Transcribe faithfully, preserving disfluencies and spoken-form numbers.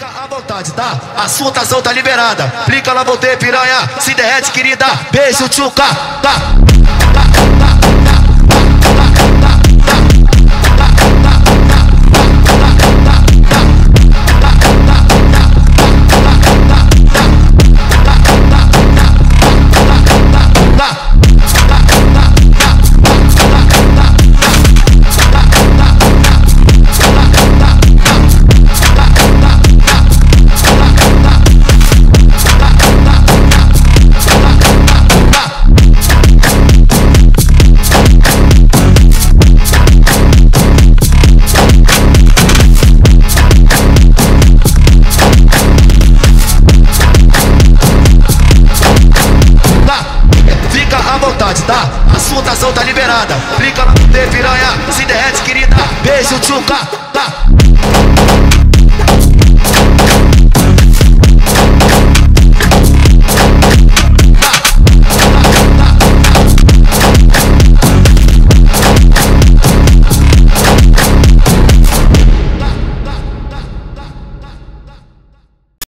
Fica à vontade, tá? A sua tação tá liberada. Plica lá, voltei, piranha. Se derrete, querida. Beijo, tchuca. Tá, tá, tá.